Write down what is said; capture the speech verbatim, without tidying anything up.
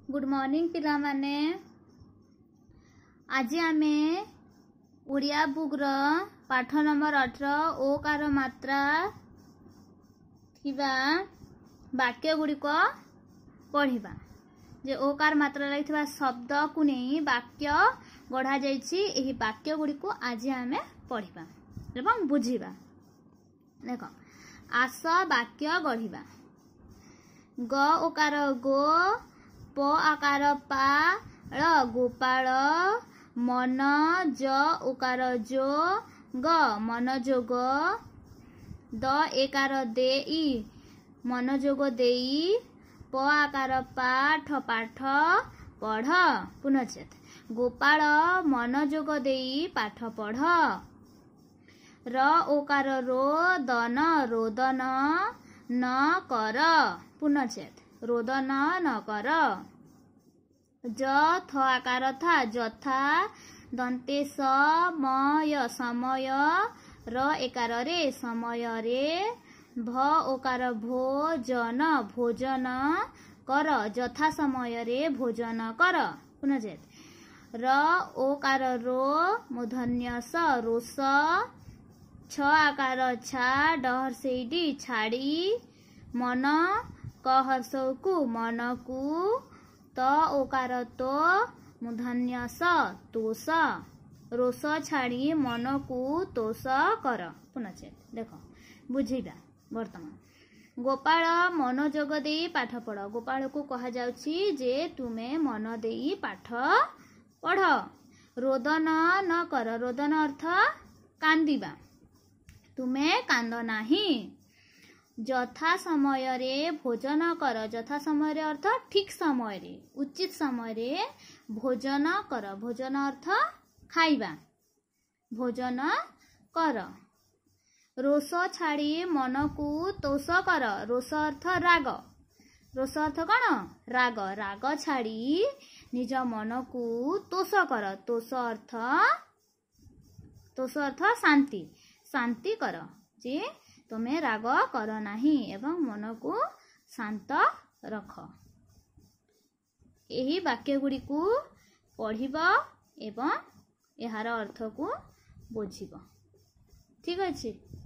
Good morning पिला माने। आज आमे ओडिया बुक रो पाठ नंबर अठारह ओकार मात्रा थिबा वाक्य गुड़िक पढ़िबा। जे ओकार मात्रा रही शब्द को नहीं वाक्य गढ़ा जाइछि। एही वाक्य गुड़िक आज आमे पढ़िबा एवं बुझिबा। देख आस वाक्य गढ़िबा। ग ओकार गो, प आकार पा, ळ गोपाल, मन ज ओकार जो, ग मनोजोग, द एकार देई मनोजोग देई, प आकार पाठ पाठ पढ़। पुनश्चेत गोपाल मनोजोग देई पाठ पढ़। र ओकार रो दन रोदन न कर। पुनश्चेत रोदन न कर। ज थ आकार था जथा, दंते समय समय, र एकार रे समय रे, भ ओकार भोजन भोजन कर जथा समय रे भोजन कर। पुनश्चेत र ओकार रो मूर्धन्य स रोष, छ आकार छा डहर सेडी छाड़ी, मन कहसकु मन कु, त ओकार तो मूर्धन्य स तोष, रोष छाड़ी मन को तोष कर। पुनश्चेत देख बुझिबा। वर्तमान गोपाल मनोजोग देई पाठ पढ़। गोपाल को कहा जाउछि जे तुमे मन देई पाठ पढ़। रोदन न कर। रोदन अर्थ कांदिबा। तुमे कांद नाही। जथा समय रे भोजन कर। जथा समय रे अर्थ ठीक समय रे उचित समय रे भोजन कर। भोजन अर्थ खाइबा। भोजन कर। रोष छाड़ी मन को तोष कर। रोष अर्थ राग। रोष अर्थ कौन? राग। राग छाड़ी निज मन को तोष कर। तोष अर्थ तोष अर्थ शांति। शांति कर। जे तुम्हें राग कर नाही एवं मन को शांत रख। यही वाक्य गुड़ी को पढ़िब एवं यार अर्थ को बुझिब। ठीक अछि।